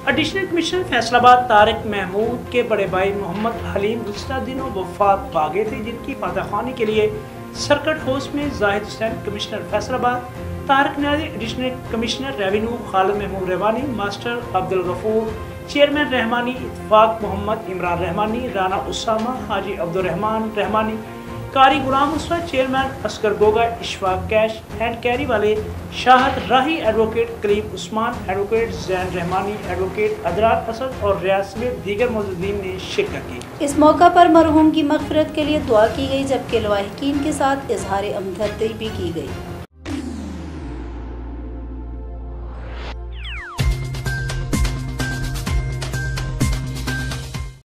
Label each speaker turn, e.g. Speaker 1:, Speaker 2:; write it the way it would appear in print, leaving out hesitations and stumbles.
Speaker 1: Additional commissioner Faisalabad Tariq Mahmood के बड़े भाई मोहम्मद हलीम गुज़िश्ता दिनों वफात पा गए थे, जिनकी फातहखानी के लिए सर्किट हाउस में Zahid Hussain commissioner Faisalabad, Tariq Niazi additional commissioner revenue Khalid Mahmood Rehmani, master Abdul Ghafoor, chairman Rehmani, Ittefaq Mohammad Imran Rehmani, Rana Usama, Haji Abdul Rehman Rehmani, Qari Ghulam Uswa, chairman Asghar Goga, Ishfaq cash and carry वाले, Shahid Rahi, advocate Kaleem Usman, advocate Jain Rehmani, advocate Adrar Asad और रियाज समेत दीगर मौजूदीन ने शिरकत की।
Speaker 2: इस मौका पर मरहूम की मग़फ़िरत के लिए दुआ की गई, जबकि लवाहिकीन के साथ इजहार हमदर्दी भी की गई।